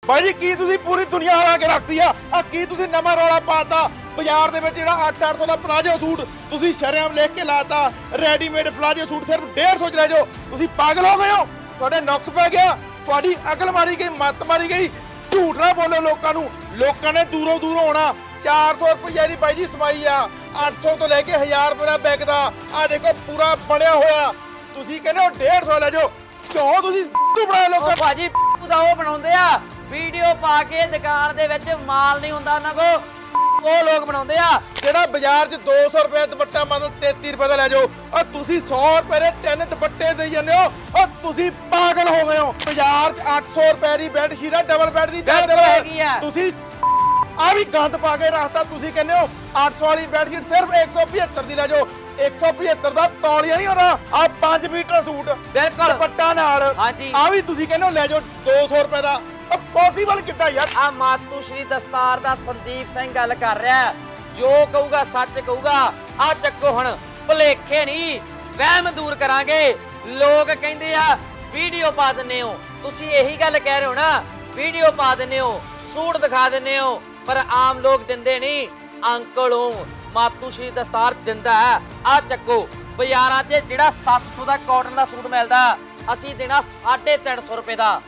भाई जी की तुसी पूरी दुनिया हरा के रखती आ की तुसी नवा रौला पाता बाजार दे विच जिहड़ा 800 दा प्लाजो सूट तुसी शरेआम लिख के लाता रेडीमेड प्लाजो सूट सिर्फ 150 च ले जाओ तुसी पागल हो गए हो तुहाडे नुक्स पै गया तुहाडी अकल मारी गई मत मारी गई झूठ ना बोलो लोकां ने दूरों दूरों आना 400 रुपये की बाई जी सवाई आ 800 तो लेके 1000 रुपये का बिकदा आ देखो पूरा बनया होया तुसी कहने हो 150 ले जाओ क्यों तुसी बनाए लोग भाजी दा वो बनाउंदे आ वीडियो पा के दुकान दे विच माल नहीं हुंदा उन्हां को वो लोग बनाउंदे आ जेड़ा बाजार च 200 रुपए दुपट्टा मतलब 33 रुपए दा ले जाओ और तुसी 100 रुपए दे 3 दुपट्टे दे जंदे हो और तुसी पागल हो गए हो बाजार च 800 रुपए दी बेडशीट डबल बेड दी तुसी आ भी गंद पा के रखता तुसी कहने हो 800 वाली बेडशीट सिर्फ 175 दी ले जाओ 175 दा तौलिया नहीं होना आ 5 मीटर सूट बिल्कुल दुपट्टा नाल आ भी तुसी कहने हो ले जाओ 200 रुपए दा पॉसिबल कितना यार आ मातू श्री दस्तार दा संदीप सिंह गल कर रहा है जो कहूगा सच कहूगा आ चक्को हुण भुलेखे नहीं वहम दूर करांगे लोग कहंदे आ वीडियो पा दिंदे हो तुसी यही गल कह रहे हो ना वीडियो पा दिंदे हो सूट दिखा दिंदे हो पर आम लोग दिंदे नहीं अंकल मातू श्री दस्तार दिंदा है आ चक्को बाजारां 'च जिहड़ा 700 दा कॉटन दा सूट मिलदा असीं देना 350 रुपए दा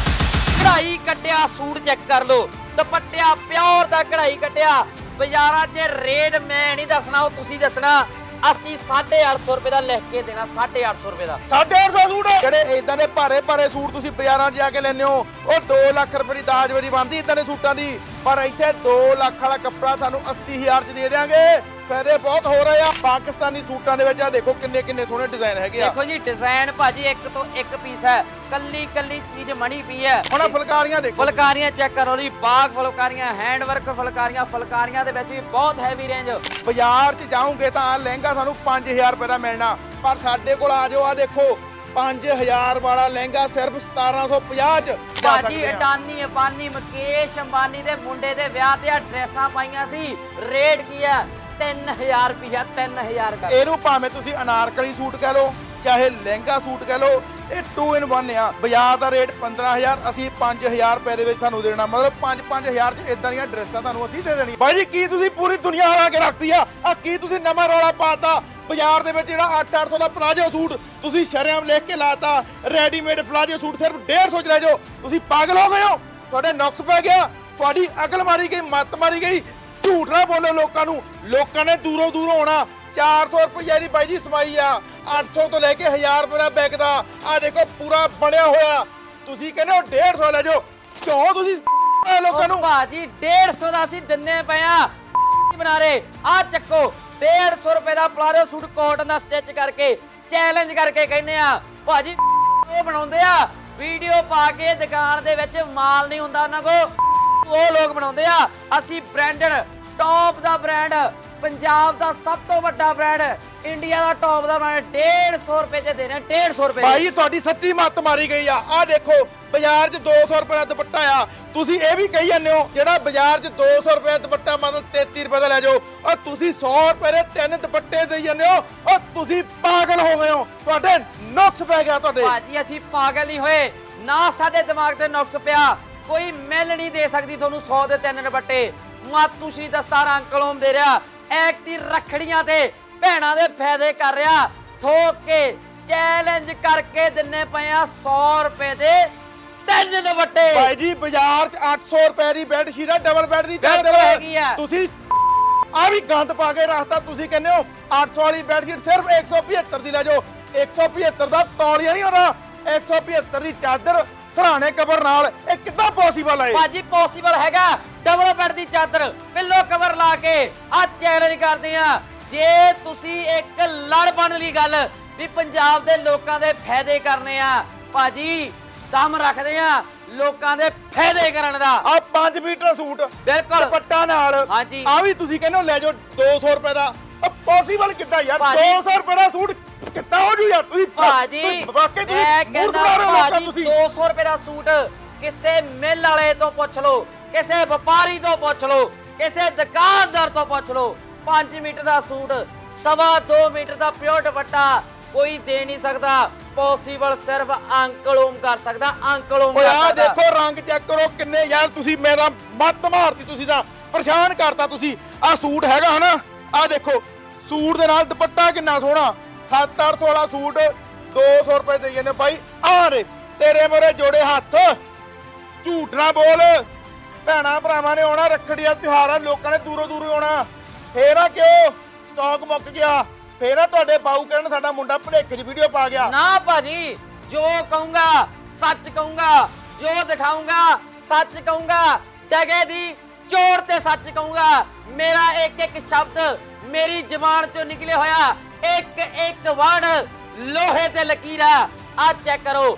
कढ़ाई कटिया सूट चेक कर लो दुपट्टिया प्योर दा कढ़ाई कटिया बाजारां 'च रेट मैं नहीं दसना तुसी दसना ਅਸੀਂ 850 रुपए ਦਾ ਲਿਖ ਕੇ ਦੇਣਾ 850 रुपए ਦਾ 850 ਸੂਟ ਜਿਹੜੇ ਇਦਾਂ ਦੇ ਭਾਰੇ ਸੂਟ ਤੁਸੀਂ ਬਾਜ਼ਾਰਾਂ 'ਚ ਜਾ ਕੇ ਲੈਣੇ ਹੋ ਉਹ 2 ਲੱਖ ਰੁਪਏ ਦੀ ਦਾਜਵਰੀ ਬਣਦੀ ਇਦਾਂ ਦੇ ਸੂਟਾਂ ਦੀ ਪਰ ਇੱਥੇ 2 ਲੱਖ ਵਾਲਾ ਕੱਪੜਾ ਸਾਨੂੰ 80000 ਚ ਦੇ ਦੇਾਂਗੇ ਫਾਇਦੇ ਬਹੁਤ ਹੋ ਰਹੇ ਆ ਪਾਕਿਸਤਾਨੀ ਸੂਟਾਂ ਦੇ ਵਿੱਚ ਆ ਦੇਖੋ ਕਿੰਨੇ ਸੋਹਣੇ ਡਿਜ਼ਾਈਨ ਹੈਗੇ ਆ ਦੇਖੋ ਜੀ ਡਿਜ਼ਾਈਨ ਭਾਜੀ ਇੱਕ ਤੋਂ ਇੱਕ ਪੀਸ ਹੈ ਕੱਲੀ ਚੀਜ਼ ਮਣੀ ਪਈ ਹੈ ਹੁਣ ਫੁਲਕਾਰੀਆਂ ਦੇਖੋ ਫੁਲਕਾਰੀਆਂ ਚੈੱਕ ਕਰੋ ਜੀ ਬਾਗ ਫੁਲਕਾਰੀਆਂ ਹੈਂਡ ਵਰਕ ਫੁਲਕਾਰੀਆਂ ਦੇ ਵਿੱਚ ਵੀ ਬਹੁਤ ਹੈਵੀ ਰੇਂਜ ਬਾਜ਼ਾਰ 'ਚ ਜਾਓਗੇ ਤਾਂ ਲਹਿੰਗਾ ਸਾਨੂੰ 5000 ਰੁਪਏ ਦਾ ਮਿਲਣਾ ਪਰ ਸਾਡੇ ਕੋਲ ਆ ਜਾਓ ਆ ਦੇਖੋ 5000 ਵਾਲਾ ਲਹਿੰਗਾ ਸਿਰਫ 1750 ਚ ਭਾਜੀ ਅਡਾਨੀ ਅੰਬਾਨੀ ਮੁਕੇਸ਼ ਅੰਬਾਨੀ ਦੇ ਮੁੰਡੇ ਦੇ ਵਿਆਹ ਤੇ ਆ ਡਰੈਸਾਂ ਪਾਈਆਂ ਸੀ ਰੇਟ ਕੀ ਆ 3000 रुपया 3000 का ਇਹਨੂੰ ਭਾਵੇਂ ਤੁਸੀਂ ਅਨਾਰਕਲੀ ਸੂਟ ਕਹਿ ਲਓ ਚਾਹੇ ਲਹਿੰਗਾ ਸੂਟ ਕਹਿ ਲਓ ਇਹ 2 in 1 ਆ ਬਾਜ਼ਾਰ ਦਾ ਰੇਟ 15000 ਅਸੀਂ 5000 ਰੁਪਏ ਦੇ ਵਿੱਚ ਤੁਹਾਨੂੰ ਦੇਣਾ ਮਤਲਬ 5-5000 ਚ ਇਦਾਂ ਦੀਆਂ ਡਰੈਸਾਂ ਤੁਹਾਨੂੰ ਅਸੀਂ ਦੇ ਦੇਣੀ ਬਾਈ ਜੀ ਕੀ ਤੁਸੀਂ ਪੂਰੀ ਦੁਨੀਆ ਹਰਾ ਕੇ ਰੱਖਤੀ ਆ ਕੀ ਤੁਸੀਂ ਨਵਾਂ ਰੌਲਾ ਪਾਤਾ ਬਾਜ਼ਾਰ ਦੇ ਵਿੱਚ ਜਿਹੜਾ 800 ਦਾ ਪਲਾਜੋ ਸੂਟ ਤੁਸੀਂ ਸ਼ਰੇਆਮ ਲਿਖ ਕੇ ਲਾਤਾ ਰੈਡੀਮੇਡ ਪਲਾਜੋ ਸੂਟ ਸਿਰਫ 150 ਚ ਲੈ ਜਾਓ ਤੁਸੀਂ ਪਾਗਲ ਹੋ ਗਏ ਹੋ ਤੁਹਾਡੇ ਨੁਕਸ ਪੈ ਗਿਆ ਤੁਹਾਡੀ ਅਕਲ ਮਾਰੀ ਗਈ ਮਤ ਮਾਰੀ ਗਈ झूठ ना बोलो लोकां ने दूरों दूरों आना 400 रुपये की बाई जी सवाई आ 800 तो लेके 1000 रुपये का बिकदा आ देखो पूरा बनया होया तुसी कहने हो 150 ले जाओ क्यों तुसी लोकां नू भाजी 150 दा ਅਸੀਂ ਦਿੰਨੇ ਪਿਆ ਬਣਾ ਰਹੇ ਆ ਚੱਕੋ 150 रुपये ਦਾ ਪਲਾਜੋ ਸੂਟ ਕਾਟਨ ਦਾ ਸਟਿਚ ਕਰਕੇ ਚੈਲੰਜ ਕਰਕੇ ਕਹਿੰਦੇ ਆ ਭਾਜੀ ਉਹ ਬਣਾਉਂਦੇ ਆ ਵੀਡੀਓ ਪਾ ਕੇ ਦੁਕਾਨ ਦੇ ਵਿੱਚ ਮਾਲ ਨਹੀਂ ਹੁੰਦਾ ਉਹਨਾਂ ਕੋ ਉਹ ਲੋਕ ਬਣਾਉਂਦੇ ਆ ਅਸੀਂ ਬ੍ਰਾਂਡਡ ਟੌਪ ਦਾ ਬ੍ਰਾਂਡ ਪੰਜਾਬ ਦਾ ਸਭ ਤੋਂ ਵੱਡਾ ਬ੍ਰਾਂਡ ਇੰਡੀਆ ਦਾ ਟੌਪ ਦਾ ਬ੍ਰਾਂਡ 150 ਰੁਪਏ ਚ ਦੇਣਾ 150 ਰੁਪਏ ਭਾਈ ਤੁਹਾਡੀ ਸੱਚੀ ਮੱਤ ਮਾਰੀ ਗਈ ਆ ਦੇਖੋ ਬਾਜ਼ਾਰ 'ਚ 200 ਰੁਪਏ ਦਾ ਦੁਪੱਟਾ ਆ ਤੁਸੀਂ ਇਹ ਵੀ ਕਹੀ ਜਾਂਦੇ ਹੋ ਜਿਹੜਾ ਬਾਜ਼ਾਰ 'ਚ 200 ਰੁਪਏ ਦਾ ਦੁਪੱਟਾ ਮਤਲਬ 33 ਰੁਪਏ ਦਾ ਲੈ ਜਾਓ ਔਰ ਤੁਸੀਂ 100 ਰੁਪਏ ਦੇ 3 ਦੁਪੱਟੇ ਦੇਈ ਜਾਂਦੇ ਹੋ ਔਰ ਤੁਸੀਂ ਪਾਗਲ ਹੋ ਗਏ ਹੋ ਤੁਹਾਡੇ ਨੁਕਸ ਪੈ ਗਿਆ ਤੁਹਾਡੇ ਭਾਜੀ ਅਸੀਂ ਪਾਗਲ ਨਹੀਂ ਹੋਏ ਨਾ ਸਾਡੇ ਦਿਮਾਗ ਤੇ ਨੁਕਸ ਪਿਆ कोई मिल नहीं दे सकती थोनू 100 दे 3 दुपट्टे मातू श्री दस्तार अंकल होम दे रहा एक दी रखड़ियां ते भैणां दे फायदे कर रहा ठोक के चैलेंज करके दिने पे 100 रुपए दे 3 दुपट्टे भाई जी बाजार च 800 रुपए दी बेडशीट डबल बेड दी चादर हैगी है तुसी आ भी गंद पा के रखता तुसी कहने हो 800 वाली बेडशीट सिर्फ 175 दी ले जाओ 175 दा तौलिया नहीं होना 175 दी चादर सराहने कवर नाल ਇਹ ਕਿੱਦਾਂ ਪੋਸੀਬਲ ਹੈ ਭਾਜੀ ਪੋਸੀਬਲ ਹੈਗਾ ਡਬਲ ਬੈੱਡ ਦੀ ਚਾਦਰ ਪਿੱਲੋ ਕਵਰ ਲਾ ਕੇ ਆ ਚੈਲੰਜ ਕਰਦੇ ਆ ਜੇ ਤੁਸੀਂ ਇੱਕ ਲੜ ਬਣ ਲਈ ਗੱਲ ਵੀ ਪੰਜਾਬ ਦੇ ਲੋਕਾਂ ਦੇ ਫਾਇਦੇ ਕਰਨੇ ਆ ਭਾਜੀ ਦਮ ਰੱਖਦੇ ਆ ਲੋਕਾਂ ਦੇ ਫਾਇਦੇ ਕਰਨ ਦਾ ਆ 5 ਮੀਟਰ ਸੂਟ ਬਿਲਕੁਲ ਦੁਪੱਟਾ ਨਾਲ ਹਾਂਜੀ ਆ ਵੀ ਤੁਸੀਂ ਕਹਿੰਦੇ ਹੋ ਲੈ ਜਾਓ 200 ਰੁਪਏ ਦਾ ਪੋਸੀਬਲ ਕਿੱਦਾਂ ਯਾਰ 200 ਰੁਪਏ ਦਾ ਸੂਟ ਕਿੱਦਾਂ ਹੋ ਜੂ ਯਾਰ ਤੁਸੀਂ ਭਾਜੀ ਵਾਕਈ ਤੁਸੀਂ 200 ਰੁਪਏ ਦਾ ਸੂਟ ਕਿਸੇ ਮਿਲ ਵਾਲੇ ਤੋਂ ਪੁੱਛ ਲਓ ਕਿਸੇ ਵਪਾਰੀ ਤੋਂ ਪੁੱਛ ਲਓ ਕਿਸੇ ਦੁਕਾਨਦਾਰ ਤੋਂ ਪੁੱਛ ਲਓ 5 ਮੀਟਰ ਦਾ ਸੂਟ 2.25 ਮੀਟਰ ਦਾ ਪਿਓਰ ਦੁਪੱਟਾ कोई दे नहीं सकता ਪੋਸੀਬਲ ਸਿਰਫ ਅੰਕਲ ਓਮ ਕਰ ਸਕਦਾ, ਅੰਕਲ ਓਮ ਓਏ ਕਰ ਆ ਸਕਦਾ। ਦੇਖੋ ਰੰਗ ਚੈੱਕ ਕਰੋ ਕਿੰਨੇ ਯਾਰ, ਤੁਸੀਂ ਮੇਰਾ ਮੱਤ ਮਾਰਤੀ, ਤੁਸੀਂ ਤਾਂ ਪਰੇਸ਼ਾਨ ਕਰਤਾ ਤੁਸੀਂ। ਆ ਸੂਟ ਹੈਗਾ ਹਨਾ, ਆ ਦੇਖੋ ਸੂਟ ਦੇ ਨਾਲ ਦੁਪੱਟਾ ਕਿੰਨਾ ਸੋਹਣਾ, 700-800 ਵਾਲਾ ਸੂਟ 200 ਰੁਪਏ ਦੇ ਜਾਂਦੇ ਬਾਈ। ਆ ਰੇ ਤੇਰੇ ਮੋਰੇ ਜੋੜੇ ਹੱਥ, ਝੂਠ ਨਾ ਬੋਲ। ਭੈਣਾ ਭਰਾਵਾਂ ਨੇ ਆਉਣਾ, ਰੱਖੜੀ ਦਾ ਤਿਉਹਾਰ ਆ, ਲੋਕਾਂ ਨੇ ਦੂਰੋਂ ਦੂਰੋਂ ਆਉਣਾ। ਫੇਰ ਆ ਕਿਉਂ ਸਟਾਕ ਮੁੱਕ ਗਿਆ, ਫੇਰ ਆ ਤੁਹਾਡੇ ਬਾਊ ਕਹਿਣ ਸਾਡਾ ਮੁੰਡਾ ਭਲੇਖੇ 'ਚ ਵੀਡੀਓ ਪਾ ਗਿਆ। ਨਾ ਭਾਜੀ, ਜੋ ਕਹੂੰਗਾ ਸੱਚ ਕਹੂੰਗਾ, ਜੋ ਦਿਖਾਊਂਗਾ ਸੱਚ ਕਹੂੰਗਾ, ਜਗ੍ਹਾ ਦੀ ਚੋਰ ਤੇ ਸੱਚ ਕਹੂੰਗਾ। ਮੇਰਾ ਇੱਕ ਇੱਕ ਸ਼ਬਦ ਮੇਰੀ ਜ਼ੁਬਾਨ ਚੋਂ ਨਿਕਲੇ ਹੋਇਆ, ਇੱਕ ਇੱਕ ਵਰਡ ਲੋਹੇ ਤੇ ਲਕੀਰਾ। ਆ ਚੈੱਕ ਕਰੋ,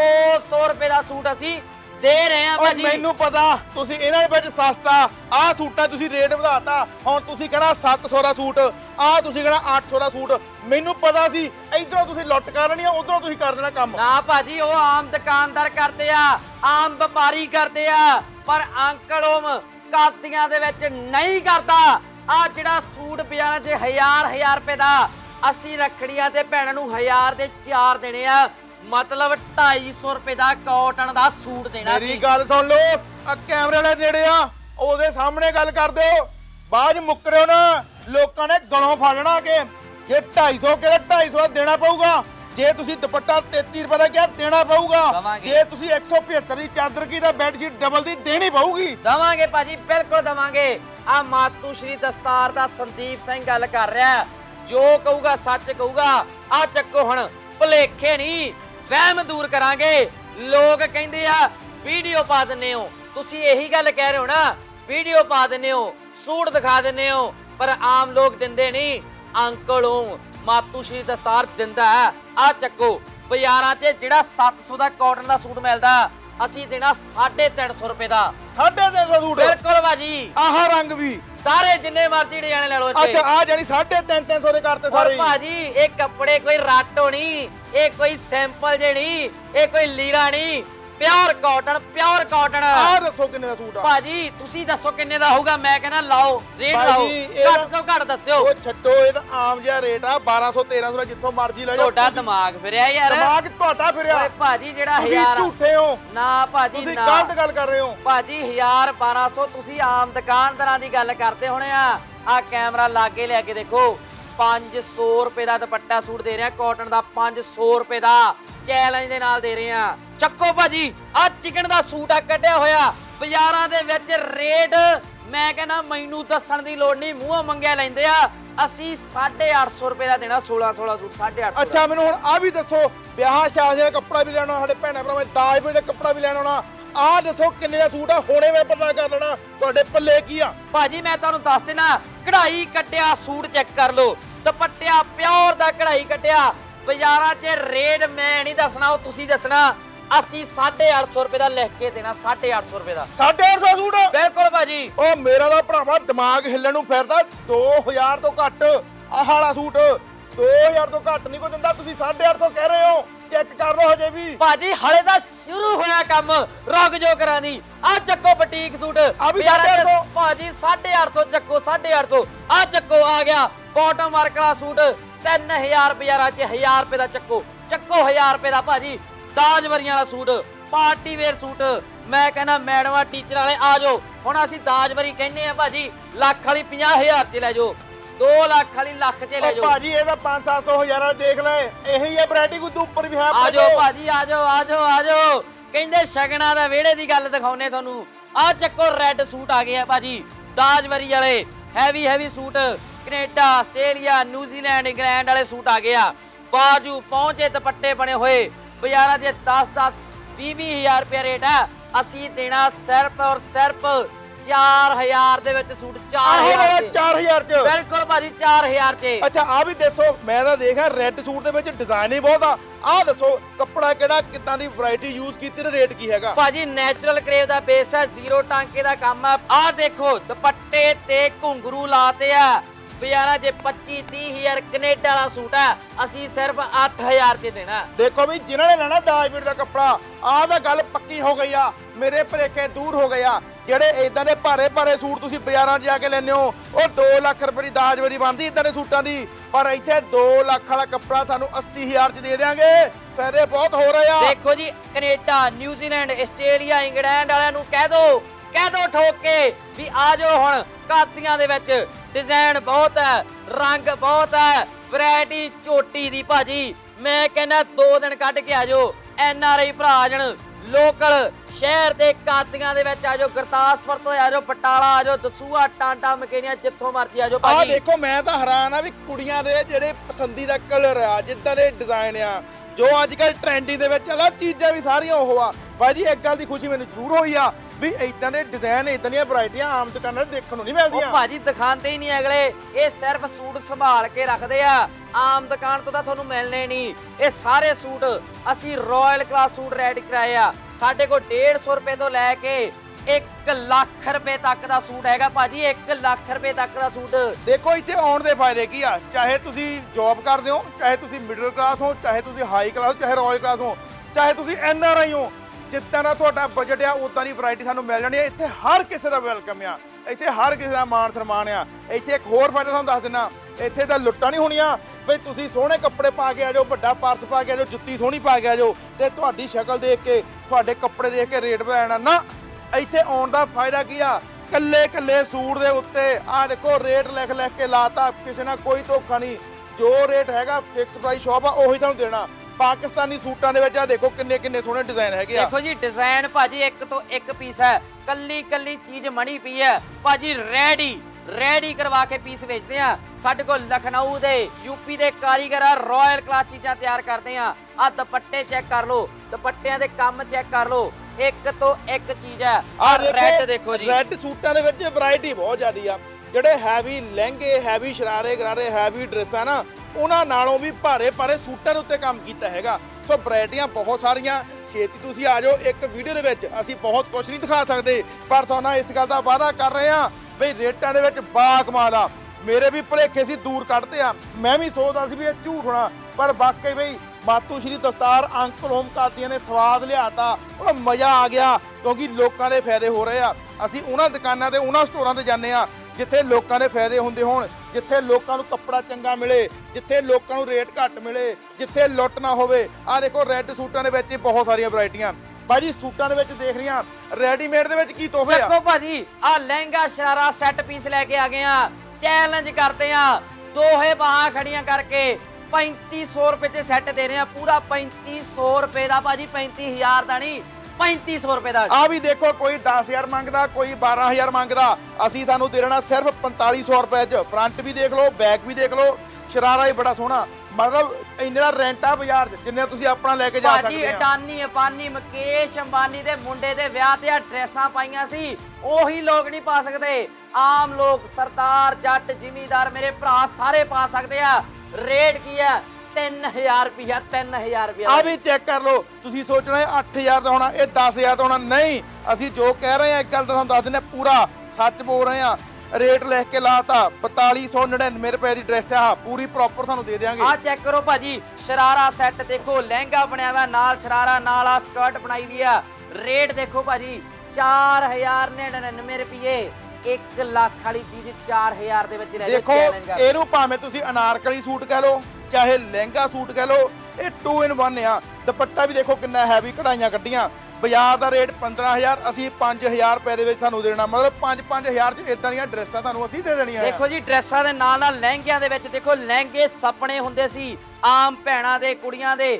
200 ਰੁਪਏ ਦਾ ਸੂਟ ਅਸੀਂ ਦੇ ਰਹੇ ਆ ਭਾਜੀ। ਮੈਨੂੰ ਪਤਾ ਤੁਸੀਂ ਇਹਨਾਂ ਦੇ ਵਿੱਚ ਸਸਤਾ, ਆਹ ਸੂਟਾਂ ਤੁਸੀਂ ਰੇਟ ਵਧਾਤਾ। ਹੁਣ ਤੁਸੀਂ ਕਹਿਣਾ 700 ਦਾ ਸੂਟ, ਆਹ ਤੁਸੀਂ ਕਹਿਣਾ 800 ਦਾ ਸੂਟ। ਮੈਨੂੰ ਪਤਾ ਸੀ ਇਧਰੋਂ ਤੁਸੀਂ ਲੁੱਟ ਕਰ ਲੈਣੀ ਆ, ਉਧਰੋਂ ਤੁਸੀਂ ਕਰ ਦੇਣਾ ਕੰਮ। ਨਾ ਭਾਜੀ, ਉਹ ਆਮ ਦੁਕਾਨਦਾਰ ਕਰਦੇ ਆ, ਆਮ ਵਪਾਰੀ ਕਰਦੇ ਆ, ਪਰ ਅੰਕਲ ਓਮ ਕਾਤੀਆਂ ਦੇ ਵਿੱਚ ਨਹੀਂ ਕਰਦਾ। ਆ ਜਿਹੜਾ ਸੂਟ ਬਾਜ਼ਾਰਾਂ 'ਚ 1000 ਰੁਪਏ ਦਾ, ਅਸੀਂ ਰੱਖੜੀਆਂ ਤੇ ਭੈਣਾਂ ਨੂੰ 1000 ਦੇ 4 ਦੇਣੇ ਆ, ਮਤਲਬ 250 ਰੁਪਏ ਦਾ ਕਾਟਨ ਦਾ ਸੂਟ ਦੇਣਾ। ਮੇਰੀ ਗੱਲ ਸੁਣ ਲਓ, ਆ ਕੈਮਰੇ ਵਾਲੇ ਜਿਹੜੇ ਆ ਉਹਦੇ ਸਾਹਮਣੇ ਗੱਲ ਕਰ ਦਿਓ, ਬਾਅਦ ਮੁੱਕਰਿਓ ਨਾ, ਲੋਕਾਂ ਨੇ ਗਲੋਂ ਫੜ ਲੈਣਾ ਕਿ ਜੇ 250 ਕਿਹੜਾ 250 ਦਾ ਦੇਣਾ ਪਊਗਾ। ਜੇ ਤੁਸੀਂ ਦੁਪੱਟਾ 33 ਰੁਪਏ ਦਾ ਕਿਹਾ ਦੇਣਾ ਪਊਗਾ, ਜੇ ਤੁਸੀਂ 175 ਦੀ ਚਾਦਰ ਕੀ ਦਾ ਬੈੱਡ ਸ਼ੀਟ ਡਬਲ ਦੀ ਦੇਣੀ ਪਊਗੀ। ਦਵਾਂਗੇ ਭਾਜੀ, ਬਿਲਕੁਲ ਦਵਾਂਗੇ। ਆ ਮਾਤੂ ਸ਼੍ਰੀ ਦਸਤਾਰ ਦਾ ਸੰਦੀਪ ਸਿੰਘ ਗੱਲ ਕਰ ਰਿਹਾ, ਜੋ ਕਹੂਗਾ ਸੱਚ ਕਹੂਗਾ। ਆ ਚੱਕੋ ਹੁਣ, ਭੁਲੇਖੇ ਨਹੀਂ, ਵਹਿਮ ਦੂਰ ਕਰਾਂਗੇ। ਲੋਕ ਕਹਿੰਦੇ ਆ ਵੀਡੀਓ ਪਾ ਦਿੰਨੇ ਹੋ, ਤੁਸੀਂ ਇਹੀ ਗੱਲ ਕਹਿ ਰਹੇ ਹੋ ਨਾ, ਵੀਡੀਓ ਪਾ ਦਿੰਨੇ ਹੋ, ਸੂਟ ਦਿਖਾ ਦਿੰਨੇ ਹੋ, ਪਰ ਆਮ ਲੋਕ ਦਿੰਦੇ ਨਹੀਂ। ਅੰਕਲ ਓਮ ਮਾਤੂ ਸ਼੍ਰੀ ਦਸਤਾਰ ਦਿੰਦਾ ਹੈ। ਆ ਚੱਕੋ, ਬਾਜ਼ਾਰਾਂ 'ਚ ਜਿਹੜਾ 700 ਦਾ ਕਾਟਨ ਦਾ ਸੂਟ ਮਿਲਦਾ, ਅਸੀਂ ਦੇਣਾ 350 ਰੁਪਏ ਦਾ। 350 ਸੂਟ? ਬਿਲਕੁਲ ਭਾਜੀ। ਆਹ ਰੰਗ ਵੀ ਸਾਰੇ ਜਿੰਨੇ ਮਰਜ਼ੀ ਡਿਜ਼ਾਈਨ ਲੈ ਲਓ। ਅੱਛਾ, ਆ ਜਾਨੀ 350 ਦੇ ਕਰਤੇ ਸਾਰੇ ਭਾਜੀ। ਇਹ ਕੱਪੜੇ ਕੋਈ ਰਾਟੋ ਨਹੀਂ, ਇਹ ਕੋਈ ਸੈਂਪਲ ਜੇ ਨਹੀਂ, ਇਹ ਕੋਈ ਲੀਰਾ ਨਹੀਂ, ਪਿਓਰ ਕਾਟਨ, ਪਿਓਰ ਕਾਟਨ। ਆ ਦੱਸੋ ਕਿੰਨੇ ਦਾ ਸੂਟ ਆ ਭਾਜੀ? ਤੁਸੀਂ ਦੱਸੋ ਕਿੰਨੇ ਦਾ ਹੋਊਗਾ, ਮੈਂ ਕਹਿੰਦਾ ਲਾਓ ਰੇਟ, ਲਾਓ ਘੱਟ ਤੋਂ ਘੱਟ ਦੱਸਿਓ। ਉਹ ਛੱਡੋ, ਇਹ ਤਾਂ ਆਮ ਜਿਹਾ ਰੇਟ ਆ, 1200-1300 ਦਾ, ਜਿੱਥੋਂ ਮਰਜ਼ੀ ਲੈ ਜਾਓ। ਤੁਹਾਡਾ ਦਿਮਾਗ ਫਿਰਿਆ ਯਾਰ, ਦਿਮਾਗ ਤੁਹਾਡਾ ਫਿਰਿਆ। ਓਏ ਭਾਜੀ, ਜਿਹੜਾ ਤੁਸੀਂ 1000 ਝੂਠੇ ਹੋ ਨਾ ਭਾਜੀ, ਤੁਸੀਂ ਨਾ ਗਲਤ ਗੱਲ ਕਰ ਰਹੇ ਹੋ ਭਾਜੀ। 1000-1200 ਤੁਸੀਂ ਆਮ ਦੁਕਾਨਦਾਰਾਂ ਦੀ ਗੱਲ ਕਰਦੇ ਹੋਣੇ ਆ। ਆ ਕੈਮਰਾ ਲਾਗੇ ਲੈ ਕੇ ਦੇਖੋ, 500 ਰੁਪਏ ਦਾ ਦੁਪੱਟਾ ਸੂਟ ਦੇ ਰਹੇ ਆ, ਕਾਟਨ ਦਾ 500 ਰੁਪਏ ਦਾ ਚੈਲੰਜ ਦੇ ਨਾਲ ਦੇ ਰਹੇ ਆ। ਚੱਕੋ ਭਾਜੀ, ਆ ਚਿਕਨ ਦਾ ਸੂਟ ਆ ਕੱਢਿਆ ਹੋਇਆ, ਬਾਜ਼ਾਰਾਂ ਦੇ ਵਿੱਚ ਰੇਟ ਮੈਂ ਕਹਿੰਦਾ ਮੈਨੂੰ ਦੱਸਣ ਦੀ ਲੋੜ ਨਹੀਂ, ਮੂੰਹੋਂ ਮੰਗਿਆ ਲੈਂਦੇ ਆ। ਅਸੀਂ 850 ਰੁਪਏ ਦਾ ਦੇਣਾ, 16 ਸੂਟ 850। ਅੱਛਾ, ਮੈਨੂੰ ਹੁਣ ਆ ਵੀ ਦੱਸੋ, ਵਿਆਹ ਸ਼ਾਦੀ ਦਾ ਕੱਪੜਾ ਵੀ ਲੈਣਾ, ਸਾਡੇ ਭੈਣਾਂ ਭਰਾਵਾਂ ਦਾਜ ਵੇ ਦਾ ਕੱਪੜਾ ਵੀ ਲੈਣਾ ਹੋਣਾ, ਆਹ ਦੱਸੋ ਕਿੰਨੇ ਦਾ ਸੂਟ ਆ? ਹੁਣੇ ਮੈਂ ਪਤਾ ਕਰ ਲੈਣਾ ਤੁਹਾਡੇ ਪੱਲੇ ਕੀ ਆ। ਭਾਜੀ ਮੈਂ ਤੁਹਾਨੂੰ ਦੱਸ ਦੇਣਾ, ਕਢਾਈ ਕੱਟਿਆ ਸੂਟ ਚੈੱਕ ਕਰ ਲਓ, ਦੁਪੱਟਿਆ ਪਿਓਰ ਦਾ ਕਢਾਈ ਕੱਟਿਆ। ਬਾਜ਼ਾਰਾਂ 'ਚ ਰੇਟ ਮੈਂ ਨਹੀਂ ਦੱਸਣਾ, ਉਹ ਤੁਸੀਂ ਦੱਸਣਾ। ਅਸੀਂ 850 ਰੁਪਏ ਦਾ ਲਿਖ ਕੇ ਦੇਣਾ, 850 ਰੁਪਏ ਦਾ 850 ਸੂਟ? ਬਿਲਕੁਲ ਭਾਜੀ। ਉਹ ਮੇਰਾ ਤਾਂ ਭਰਾਵਾ ਦਿਮਾਗ ਹਿੱਲਣ ਨੂੰ ਫਿਰਦਾ। 2000 ਤੋਂ ਘੱਟ ਆਹ ਵਾਲਾ ਸੂਟ 2000 ਤੋਂ ਘੱਟ ਨਹੀਂ ਕੋਈ ਦਿੰਦਾ, ਤੁਸੀਂ 850 ਕਹਿ ਰਹੇ ਹੋ। ਚੈੱਕ ਕਰ ਲਓ ਹਜੇ ਵੀ ਭਾਜੀ, ਹਲੇ ਤਾਂ ਸ਼ੁਰੂ ਹੋਇਆ ਕੰਮ, ਰੁਕ ਜੋ ਕਰਾਂ ਦੀ। ਆ ਚੱਕੋ ਬੁਟੀਕ ਸੂਟ, ਆ ਵੀ ਬਾਜ਼ਾਰਾਂ 'ਚ 850 ਭਾਜੀ 850 ਚੱਕੋ, 850। ਆ ਚੱਕੋ, ਆ ਗਿਆ ਬਾਟਮ ਵਰਕ ਵਾਲਾ ਸੂਟ 3000 ਬਾਜ਼ਾਰਾਂ 'ਚ 1000 ਰੁਪਏ ਦਾ ਚੱਕੋ, ਚੱਕੋ 1000 ਰੁਪਏ ਦਾ ਭਾਜੀ। ਦਾਜਵਰੀਆਂ ਵਾਲਾ ਸੂਟ, ਪਾਰਟੀ ਵੇਅਰ ਸੂਟ, ਮੈਂ ਕਹਿੰਦਾ ਮੈਡਮਾਂ ਟੀਚਰ ਵਾਲੇ ਆ ਜਾਓ। ਹੁਣ ਅਸੀਂ ਦਾਜਵਰੀ ਕਹਿੰਦੇ ਆ ਭਾਜੀ, ਲੱਖ ਵਾਲੀ 50000 'ਚ ਲੈ ਜਾਓ, 2 ਲੱਖ ਵਾਲੀ ਲੱਖ 'ਚ ਲੈ ਜਾਓ। ਭਾਜੀ ਇਹਦਾ 500-700 ਹਜ਼ਾਰ ਦੇਖ ਲੈ, ਇਹੀ ਹੈ ਵੈਰਾਈਟੀ, ਕੋਈ ਉੱਪਰ ਵੀ ਹੈ। ਆ ਜਾਓ ਭਾਜੀ, ਆ ਜਾਓ, ਆ ਜਾਓ, ਆ ਜਾਓ। ਕਹਿੰਦੇ ਸ਼ਗਨਾਂ ਦਾ ਵਿਹੜੇ ਦੀ ਗੱਲ ਦਿਖਾਉਨੇ ਤੁਹਾਨੂੰ। ਆ ਚੱਕੋ ਰੈੱਡ ਸੂਟ ਆ ਗਏ ਆ ਭਾਜੀ, ਦਾਜਵਰੀ ਵਾਲੇ heavy suit, Canada, Australia, New Zealand, England ਵਾਲੇ ਸੂਟ ਆ ਗਏ ਆ। ਬਾਜੂ ਪਹੁੰਚੇ ਦੁਪੱਟੇ ਬਣੇ ਹੋਏ, ਬਾਜ਼ਾਰਾਂ ਦੇ 10-10, 20-20 ਹਜ਼ਾਰ ਰੁਪਏ ਰੇਟ ਹੈ। ਅਸੀਂ ਦੇਣਾ ਸਿਰਫ ਔਰ ਸਿਰਫ 4000 ਦੇ ਵਿੱਚ ਸੂਟ। 4000 ਚ? ਬਿਲਕੁਲ ਭਾਜੀ, 4000 ਚ। ਅੱਛਾ, ਆ ਵੀ ਦੇਖੋ, ਮੈਂ ਤਾਂ ਦੇਖਿਆ ਰੈੱਡ ਸੂਟ ਦੇ ਵਿੱਚ ਡਿਜ਼ਾਈਨ ਹੀ ਬਹੁਤ ਆ। ਆਹ ਦੱਸੋ ਕੱਪੜਾ ਕਿਹੜਾ, ਕਿੱਦਾਂ ਦੀ ਵੈਰਾਈਟੀ ਯੂਜ਼ ਕੀਤੀ ਤੇ ਰੇਟ ਕੀ ਹੈਗਾ? ਭਾਜੀ ਨੈਚੁਰਲ ਕਰੇਵ ਦਾ ਬੇਸ ਹੈ, ਜ਼ੀਰੋ ਟਾਂਕੇ ਦਾ ਕੰਮ ਆ। ਆਹ ਦੇਖੋ ਦੁਪੱਟੇ ਤੇ ਘੁੰਗਰੂ ਲਾਤੇ ਆ, ਬਾਜ਼ਾਰਾਂ 'ਚ 25-30 ਕੈਨੇਡਾ ਵਾਲਾ ਸੂਟ ਹੈ, ਅਸੀਂ ਸਿਰਫ 8000 'ਚ ਦੇਣਾ। ਦੇਖੋ ਵੀ ਜਿਨ੍ਹਾਂ ਨੇ ਲੈਣਾ 10 ਮੀਟਰ ਦਾ ਕੱਪੜਾ, ਆਹ ਤਾਂ ਗੱਲ ਪੱਕੀ ਹੋ ਗਈ ਆ, ਮੇਰੇ ਭੁਲੇਖੇ ਦੂਰ ਹੋ ਗਏ ਆ। ਜਿਹੜੇ ਇਦਾਂ ਦੇ ਭਾਰੇ ਸੂਟ ਤੁਸੀਂ ਬਾਜ਼ਾਰਾਂ 'ਚ ਜਾ ਕੇ ਲੈਂਦੇ ਹੋ, ਉਹ 2 ਲੱਖ ਰੁਪਏ ਦੀ ਦਾਜ ਵਾਰੀ ਬਣਦੀ ਇਦਾਂ ਦੇ ਸੂਟਾਂ ਦੀ, ਪਰ ਇੱਥੇ 2 ਲੱਖ ਵਾਲਾ ਕੱਪੜਾ ਤੁਹਾਨੂੰ 80000 'ਚ ਦੇ ਦੇਾਂਗੇ। ਫਾਇਦੇ ਬਹੁਤ ਹੋ ਰਹੇ ਆ। ਦੇਖੋ ਜੀ, ਕੈਨੇਡਾ, ਨਿਊਜ਼ੀਲੈਂਡ, ਆਸਟ੍ਰੇਲੀਆ, ਇੰਗਲੈਂਡ ਵਾਲਿਆਂ ਨੂੰ ਕਹਿ ਦੋ ਠੋਕ ਕੇ ਵੀ ਆ ਜਾਓ, ਹੁਣ ਕਾਤੀਆਂ ਦੇ ਵਿੱਚ ਡਿਜ਼ਾਈਨ ਬਹੁਤ ਹੈ, ਰੰਗ ਬਹੁਤ ਹੈ, ਵੈਰਾਈਟੀ ਝੋਟੀ ਦੀ ਭਾਜੀ। ਮੈਂ ਕਹਿੰਦਾ 2 ਦਿਨ ਕੱਢ ਕੇ ਆ ਜਾਓ, NRI ਭਰਾ ਆ ਜਾਣ, ਲੋਕਲ ਸ਼ਹਿਰ ਦੇ ਕਾਤੀਆਂ ਦੇ ਵਿੱਚ ਆ ਜਾਓ, ਗੁਰਦਾਸਪੁਰ ਤੋਂ ਆ ਜਾਓ, ਬਟਾਲਾ ਆ ਜਾਓ, ਦਸੂਹਾ, ਟਾਂਡਾ, ਮਕੇਰੀਆਂ, ਜਿੱਥੋਂ ਮਰਜ਼ੀ ਆ ਜਾਓ ਭਾਜੀ। ਆਹ ਦੇਖੋ, ਮੈਂ ਤਾਂ ਹੈਰਾਨ ਆ ਵੀ ਕੁੜੀਆਂ ਦੇ ਜਿਹੜੇ ਪਸੰਦੀਦਾ ਕਲਰ ਆ, ਜਿੱਦਾਂ ਦੇ ਡਿਜ਼ਾਈਨ ਆ, ਜੋ ਅੱਜ ਕੱਲ ਟ੍ਰੈਂਡਿੰਗ ਦੇ ਵਿੱਚ ਹੈਗਾ, ਚੀਜ਼ਾਂ ਵੀ ਸਾਰੀਆਂ ਉਹ ਆ। ਭਾਜੀ ਇੱਕ ਗੱਲ ਦੀ ਖੁਸ਼ੀ ਮੈਨੂੰ ਜ਼ਰੂਰ ਹੋਈ ਆ ਵੀ ਇਦਾਂ ਦੇ ਡਿਜ਼ਾਈਨ, ਇਦਾਂ ਦੀਆਂ ਵੈਰਾਈਟੀਆਂ ਆਮ ਦੁਕਾਨਾਂ 'ਤੇ ਦੇਖਣ ਨੂੰ ਨਹੀਂ ਮਿਲਦੀਆਂ। ਉਹ ਭਾਜੀ ਦਿਖਾਉਂਦੇ ਹੀ ਨਹੀਂ ਅਗਲੇ, ਇਹ ਸਿਰਫ ਸੂਟ ਸੰਭਾਲ ਕੇ ਰੱਖਦੇ ਆ, ਆਮ ਦੁਕਾਨ ਤੋਂ ਤਾਂ ਤੁਹਾਨੂੰ ਮਿਲਣੇ ਨਹੀਂ। ਇਹ ਸਾਰੇ ਸੂਟ ਅਸੀਂ ਰਾਇਲ ਕਲਾਸ ਸੂਟ ਰੈਡੀ ਕਰਾਏ ਆ। ਸਾਡੇ ਕੋਲ 150 ਰੁਪਏ ਤੋਂ ਲੈ ਕੇ 1 ਲੱਖ ਰੁਪਏ ਤੱਕ ਦਾ ਸੂਟ ਹੈਗਾ ਭਾਜੀ, 1 ਲੱਖ ਰੁਪਏ ਤੱਕ ਦਾ ਸੂਟ। ਦੇਖੋ ਇੱਥੇ ਆਉਣ ਦੇ ਫਾਇਦੇ ਕੀ ਆ, ਚਾਹੇ ਤੁਸੀਂ ਜੌਬ ਕਰਦੇ ਹੋ, ਚਾਹੇ ਤੁਸੀਂ ਮਿਡਲ ਕਲਾਸ ਹੋ, ਚਾਹੇ ਤੁਸੀਂ ਹਾਈ ਕਲਾਸ, ਚਾਹੇ ਰਾਇਲ ਕਲਾਸ ਹੋ, ਚਾਹੇ ਤੁਸੀਂ NRI ਹੋ, ਜਿੱਦਾਂ ਦਾ ਤੁਹਾਡਾ ਬਜਟ ਆ ਉਦਾਂ ਦੀ ਵੈਰਾਈਟੀ ਸਾਨੂੰ ਮਿਲ ਜਾਣੀ ਹੈ। ਇੱਥੇ ਹਰ ਕਿਸੇ ਦਾ ਵੈਲਕਮ ਆ, ਇੱਥੇ ਹਰ ਕਿਸੇ ਦਾ ਮਾਣ ਸਨਮਾਨ ਆ। ਇੱਥੇ ਇੱਕ ਹੋਰ ਫਾਇਦਾ ਤੁਹਾਨੂੰ ਦੱਸ ਦਿੰਦਾ, ਇੱਥੇ ਤਾਂ ਲੁੱਟਾਂ ਨਹੀਂ ਹੋਣੀਆਂ ਬਈ ਤੁਸੀਂ ਸੋਹਣੇ ਕੱਪੜੇ ਪਾ ਕੇ ਆ ਜਾਓ, ਵੱਡਾ ਪਰਸ ਪਾ ਕੇ ਆ ਜਾਓ, ਜੁੱਤੀ ਸੋਹਣੀ ਪਾ ਕੇ ਆ ਜਾਓ ਤੇ ਤੁਹਾਡੀ ਸ਼ਕਲ ਦੇਖ ਕੇ, ਤੁਹਾਡੇ ਕੱਪੜੇ ਦੇਖ ਕੇ ਰੇਟ ਵਧਾਣਾ ਨਾ। ਇੱਥੇ ਆਉਣ ਦਾ ਫਾਇਦਾ ਕੀ ਆ, ਕੱਲੇ ਸੂਟ ਦੇ ਉੱਤੇ ਆਹ ਦੇਖੋ ਰੇਟ ਲਿਖ ਕੇ ਲਾਤਾ, ਕਿਸੇ ਨਾਲ ਕੋਈ ਧੋਖਾ ਨਹੀਂ। ਜੋ ਰੇਟ ਹੈਗਾ ਫਿਕਸ ਪ੍ਰਾਈਸ ਸ਼ਾਪ ਆ, ਉਹੀ ਤੁਹਾਨੂੰ ਦੇਣਾ। ਪਾਕਿਸਤਾਨੀ ਸੂਟਾਂ ਦੇ ਵਿੱਚ ਆ ਦੇਖੋ ਕਿੰਨੇ ਸੋਹਣੇ ਡਿਜ਼ਾਈਨ ਹੈਗੇ ਆ। ਦੇਖੋ ਜੀ, ਡਿਜ਼ਾਈਨ ਭਾਜੀ ਇੱਕ ਤੋਂ ਇੱਕ ਪੀਸ ਹੈ, ਕੱਲੀ ਚੀਜ਼ ਮਣੀ ਪਈ ਹੈ ਭਾਜੀ। ਰੈਡੀ ਕਰਵਾ ਕੇ ਪੀਸ ਵੇਚਦੇ ਆ। ਸਾਡੇ ਕੋਲ ਲਖਨਊ ਦੇ, ਯੂਪੀ ਦੇ ਕਾਰੀਗਰ ਆ, ਰਾਇਲ ਕਲਾਸ ਚੀਜ਼ਾਂ ਤਿਆਰ ਕਰਦੇ ਆ। ਆ ਦੁਪੱਟੇ ਚੈੱਕ ਕਰ ਲਓ, ਦੁਪੱਟਿਆਂ ਦੇ ਕੰਮ ਚੈੱਕ ਕਰ ਲਓ, ਇੱਕ ਤੋਂ ਇੱਕ ਚੀਜ਼ ਹੈ। ਆ ਰੈੱਡ ਦੇਖੋ ਜੀ, ਰੈੱਡ ਸੂਟਾਂ ਦੇ ਵਿੱਚ ਵੈਰਾਈਟੀ ਬਹੁਤ ਜ਼ਿਆਦੀ ਆ। ਜਿਹੜੇ ਹੈਵੀ ਲਹਿੰਗੇ, ਹੈਵੀ ਸ਼ਰਾਰੇ ਗਰਾਰੇ, ਹੈਵੀ ਡਰੈਸਾਂ ਨਾ, ਉਹਨਾਂ ਨਾਲੋਂ ਵੀ ਭਾਰੇ ਸੂਟਾਂ ਦੇ ਉੱਤੇ ਕੰਮ ਕੀਤਾ ਹੈਗਾ। ਸੋ ਵੈਰਾਈਟੀਆਂ ਬਹੁਤ ਸਾਰੀਆਂ। ਛੇਤੀ ਤੁਸੀਂ ਆ ਜਾਓ। ਇੱਕ ਵੀਡੀਓ ਦੇ ਵਿੱਚ ਅਸੀਂ ਬਹੁਤ ਕੁਝ ਨਹੀਂ ਦਿਖਾ ਸਕਦੇ, ਪਰ ਤੁਹਾਨੂੰ ਇਸ ਗੱਲ ਦਾ ਵਾਅਦਾ ਕਰ ਰਹੇ ਹਾਂ ਬਈ ਰੇਟਾਂ ਦੇ ਵਿੱਚ ਬਾ ਕਮਾਲ ਆ। ਮੇਰੇ ਵੀ ਭੁਲੇਖੇ ਸੀ ਦੂਰ ਕੱਢਦੇ ਆ, ਮੈਂ ਵੀ ਸੋਚਦਾ ਸੀ ਵੀ ਇਹ ਝੂਠ ਹੋਣਾ, ਪਰ ਵਾਕਈ ਬਈ ਮਾਤੂ ਸ਼੍ਰੀ ਦਸਤਾਰ ਅੰਕਲ ਹੋਮ ਕਾਦੀਆਂ ਨੇ ਸਵਾਦ ਲਿਆਤਾ, ਉਹ ਮਜ਼ਾ ਆ ਗਿਆ, ਕਿਉਂਕਿ ਲੋਕਾਂ ਦੇ ਫਾਇਦੇ ਹੋ ਰਹੇ ਆ। ਅਸੀਂ ਉਹਨਾਂ ਦੁਕਾਨਾਂ ਤੇ, ਉਹਨਾਂ ਸਟੋਰਾਂ ਤੇ ਜਾਂਦੇ ਆ ਜਿੱਥੇ ਲੋਕਾਂ ਦੇ ਫਾਇਦੇ ਹੁੰਦੇ ਹੋਣ, ਜਿੱਥੇ ਲੋਕਾਂ ਨੂੰ ਕੱਪੜਾ ਚੰਗਾ ਮਿਲੇ, ਜਿੱਥੇ ਲੋਕਾਂ ਨੂੰ ਰੇਟ ਘੱਟ ਮਿਲੇ, ਜਿੱਥੇ ਲੁੱਟ ਨਾ ਹੋਵੇ। ਆਹ ਦੇਖੋ ਰੈੱਡ ਸੂਟਾਂ ਦੇ ਵਿੱਚ ਬਹੁਤ ਸਾਰੀਆਂ ਵੈਰਾਈਟੀਆਂ। ਭਾਜੀ ਸੂਟਾਂ ਦੇ ਵਿੱਚ ਦੇਖ ਰਹੀਆਂ, ਰੈਡੀਮੇਡ ਦੇ ਵਿੱਚ ਕੀ ਤੋਹਫੇ ਆ। ਦੇਖੋ ਭਾਜੀ, ਆ ਲਹਿੰਗਾ ਸ਼ਰਾਰਾ ਸੈੱਟ ਪੀਸ ਲੈ ਕੇ ਆ ਗਏ ਆ। ਚੈਲੰਜ ਕਰਦੇ ਆ, ਦੋਹੇ ਬਾਹਾਂ ਖੜੀਆਂ ਕਰਕੇ 3500 ਰੁਪਏ ਤੇ ਸੈੱਟ ਦੇ ਰਹੇ ਆ। ਪੂਰਾ 3500 ਰੁਪਏ ਦਾ ਭਾਜੀ, 35000 ਦਾ ਨਹੀਂ, 3500 ਰੁਪਏ ਦਾ। ਆ ਵੀ ਦੇਖੋ, ਕੋਈ 10000 ਮੰਗਦਾ, ਕੋਈ 12000 ਮੰਗਦਾ, ਅਸੀਂ ਤੁਹਾਨੂੰ ਦੇ ਦੇਣਾ ਸਿਰਫ 4500 ਰੁਪਏ 'ਚ। ਫਰੰਟ ਵੀ ਦੇਖ ਲਓ, ਬੈਕ ਵੀ ਦੇਖ ਲਓ, ਸ਼ਰਾਰਾ ਹੀ ਬੜਾ ਸੋਹਣਾ। ਮਤਲਬ ਇੰਨੇ ਦਾ ਰੈਂਟ ਆ ਬਾਜ਼ਾਰ 'ਚ, ਜਿੰਨੇ ਤੁਸੀਂ ਆਪਣਾ ਲੈ ਕੇ ਜਾ ਸਕਦੇ ਆ। ਅਡਾਨੀ, ਅੰਬਾਨੀ, ਮੁਕੇਸ਼ ਅੰਬਾਨੀ ਦੇ ਮੁੰਡੇ ਦੇ ਵਿਆਹ ਤੇ ਆ ਡਰੈਸਾਂ ਪਾਈਆਂ ਸੀ, ਉਹੀ ਲੋਕ ਨਹੀਂ ਪਾ ਸਕਦੇ। ਆਮ ਲੋਕ, ਸਰਦਾਰ, ਜੱਟ, ਜ਼ਿਮੀਂਦਾਰ, ਮੇਰੇ ਭਰਾ ਸਾਰੇ ਪਾ ਸਕਦੇ ਆ। ਰੇਟ ਕੀ ਆ? 3000 ਰੁਪਇਆ, 3000 ਰੁਪਇਆ। ਆ ਵੀ ਚੈੱਕ ਕਰ ਲਓ। ਤੁਸੀਂ ਸੋਚਣਾ 8000 ਦਾ ਹੋਣਾ, ਇਹ 10000 ਦਾ ਹੋਣਾ, ਨਹੀਂ। ਅਸੀਂ ਜੋ ਕਹਿ ਰਹੇ ਆ ਇੱਕ ਗੱਲ ਤਾਂ ਤੁਹਾਨੂੰ ਦੱਸ ਦਿੰਦੇ, ਪੂਰਾ ਸੱਚ ਬੋਲ ਰਹੇ ਆ। ਰੇਟ ਲਿਖ ਕੇ ਲਾਤਾ, 4299 ਰੁਪਏ ਦੀ ਡਰੈਸ ਆ, ਪੂਰੀ ਪ੍ਰੋਪਰ ਤੁਹਾਨੂੰ ਦੇ ਦੇਵਾਂਗੇ। ਆ ਚੈੱਕ ਕਰੋ ਭਾਜੀ, ਸ਼ਰਾਰਾ ਸੈੱਟ ਦੇਖੋ, ਲਹਿੰਗਾ ਬਣਿਆ ਹੋਇਆ, ਨਾਲ ਸ਼ਰਾਰਾ, ਨਾਲ ਆ ਸਕਰਟ ਬਣਾਈ ਵੀ ਆ। ਰੇਟ ਦੇਖੋ ਭਾਜੀ, 4099 ਰੁਪਏ। 1 ਲੱਖ ਵਾਲੀ ਚੀਜ਼ 4000 ਦੇ ਵਿੱਚ ਲੈ ਜਾਓ। ਦੇਖੋ ਇਹਨੂੰ ਭਾਵੇਂ ਤੁਸੀਂ ਅਨਾਰਕਲੀ ਸੂਟ ਕਹਿ ਲਓ, ਚਾਹੇ ਲਹਿੰਗਾ ਸੂਟ ਕਹਿ ਲਓ, ਇਹ 2 in 1 ਆ। ਦੁਪੱਟਾ ਵੀ ਦੇਖੋ ਕਿੰਨਾ ਹੈਵੀ, ਕਢਾਈਆਂ ਕੱਢੀਆਂ। ਬਾਜ਼ਾਰ ਦਾ ਰੇਟ 15000, ਅਸੀਂ 5000 ਰੁਪਏ ਦੇ ਵਿੱਚ ਤੁਹਾਨੂੰ ਦੇਣਾ। ਮਤਲਬ 5-5000 'ਚ ਇਦਾਂ ਦੀਆਂ ਡਰੈਸਾਂ ਤੁਹਾਨੂੰ ਅਸੀਂ ਦੇ ਦੇਣੀਆਂ। ਦੇਖੋ ਜੀ, ਡਰੈਸਾਂ ਦੇ ਨਾਲ ਲਹਿੰਗਿਆਂ ਦੇ ਵਿੱਚ ਦੇਖੋ, ਲਹਿੰਗੇ ਸਪਨੇ ਹੁੰਦੇ ਸੀ ਆਮ ਭੈਣਾਂ ਦੇ, ਕੁੜੀਆਂ ਦੇ।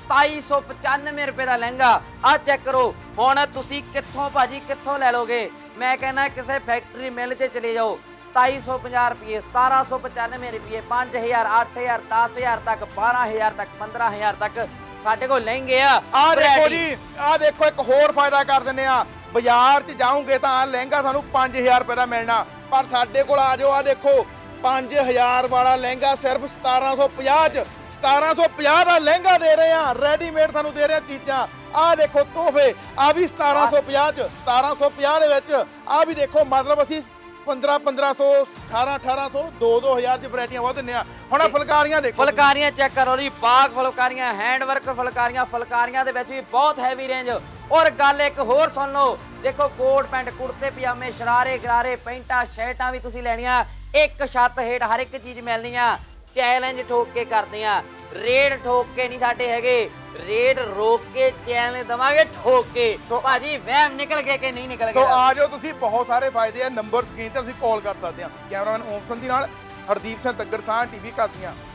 2795 ਰੁਪਏ ਦਾ ਲਹਿੰਗਾ। ਆ ਚੈੱਕ ਕਰੋ। ਹੁਣ ਤੁਸੀਂ ਕਿੱਥੋਂ ਭਾਜੀ, ਕਿੱਥੋਂ ਲੈ ਲੋਗੇ? ਮੈਂ ਕਹਿੰਦਾ ਕਿਸੇ ਫੈਕਟਰੀ ਮਿਲ 'ਚ ਚਲੇ ਜਾਓ। 2750 ਰੁਪਏ, 1795 ਰੁਪਏ, 5000, 8000, 10000 ਤੱਕ, 12000 ਤੱਕ, 15000 ਤੱਕ ਸਾਡੇ ਕੋਲ ਲਹਿੰਗੇ ਆ। ਆ ਦੇਖੋ ਜੀ, ਆ ਦੇਖੋ ਇੱਕ ਹੋਰ ਫਾਇਦਾ ਕਰ ਦਿੰਦੇ ਆ। ਬਾਜ਼ਾਰ 'ਚ ਜਾਓਗੇ ਤਾਂ ਆ ਲਹਿੰਗਾ ਸਾਨੂੰ 5000 ਰੁਪਏ ਦਾ ਮਿਲਣਾ, ਪਰ ਸਾਡੇ ਕੋਲ ਆ ਜਾਓ। ਆ ਦੇਖੋ 5000 ਵਾਲਾ ਲਹਿੰਗਾ ਸਿਰਫ 1750 'ਚ। 1750 ਦਾ ਲਹਿੰਗਾ ਦੇ ਰਹੇ ਆ, ਰੈਡੀਮੇਡ ਤੁਹਾਨੂੰ ਦੇ ਰਹੇ ਆ ਚੀਜ਼ਾਂ। ਆ ਦੇਖੋ ਤੋਹਫੇ, ਆ ਵੀ 1750 'ਚ। 1750 ਦੇ ਵਿੱਚ ਆ ਵੀ ਦੇਖੋ, ਮਤਲਬ ਅਸੀਂ 1500 1800 2000 ਦੀ ਵੈਰਾਈਟੀਆਂ ਬਹੁਤ ਦਿੰਨੇ ਆ। ਹੁਣ ਆਹ ਫੁਲਕਾਰੀਆਂ ਦੇਖੋ, ਫੁਲਕਾਰੀਆਂ ਚੈੱਕ ਕਰੋ ਜੀ, ਬਾਗ ਫੁਲਕਾਰੀਆਂ, ਹੈਂਡ ਵਰਕ ਫੁਲਕਾਰੀਆਂ ਦੇ ਵਿੱਚ ਵੀ ਬਹੁਤ ਹੈਵੀ ਰੇਂਜ। ਔਰ ਗੱਲ ਇੱਕ ਹੋਰ ਸੁਣ ਲਓ, ਦੇਖੋ ਕੋਟ ਪੈਂਟ, ਕੁੜਤੇ ਪਜਾਮੇ, ਸ਼ਰਾਰੇ ਗਰਾਰੇ, ਪੈਂਟਾਂ ਸ਼ਰਟਾਂ ਵੀ ਤੁਸੀਂ ਲੈਣੀਆਂ, ਇੱਕ ਛੱਤ ਹੇਠ ਹਰ ਇੱਕ ਚੀਜ਼ ਮਿਲਣੀ ਆ। ਚੈਲੰਜ ਠੋਕ ਕੇ ਕਰਦੇ ਆ, ਰੇਟ ਠੋਕ ਕੇ ਨਹੀਂ ਸਾਡੇ ਹੈਗੇ, ਰੇਟ ਰੋਕ ਕੇ ਚੈਲੰਜ ਦਵਾਂਗੇ ਠੋਕ ਕੇ। ਭਾਜੀ ਵਹਿਮ ਨਿਕਲ ਗਏ ਕਿ ਨਹੀਂ ਨਿਕਲ ਗਏ? ਸੋ ਆ ਜਾਓ ਤੁਸੀਂ, ਬਹੁਤ ਸਾਰੇ ਫਾਇਦੇ ਆ। ਨੰਬਰ ਸਕਰੀਨ ਤੇ ਤੁਸੀਂ ਕਾਲ ਕਰ ਸਕਦੇ ਆ। ਕੈਮਰਾਮੈਨ ਓਮ ਸੰਧੀ ਨਾਲ ਹਰਦੀਪ ਸਿੰਘ ਤੱਗੜ ਸਾਹ, ਟੀਵੀ ਕਾਸੀਆਂ।